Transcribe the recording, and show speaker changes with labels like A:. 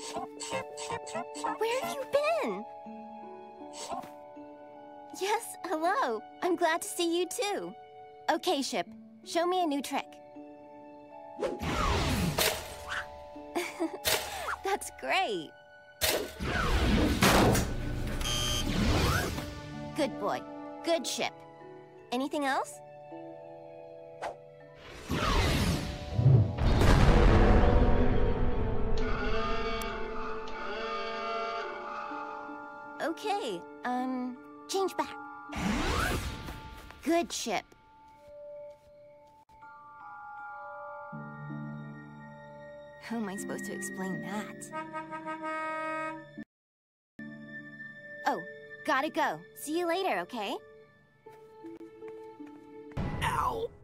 A: Where have you been? Yes, hello. I'm glad to see you too. Okay, Ship. Show me a new trick. That's great. Good boy. Good, Ship. Anything else? Okay, change back. Good, Ship. How am I supposed to explain that? Oh, gotta go. See you later, okay?
B: Ow!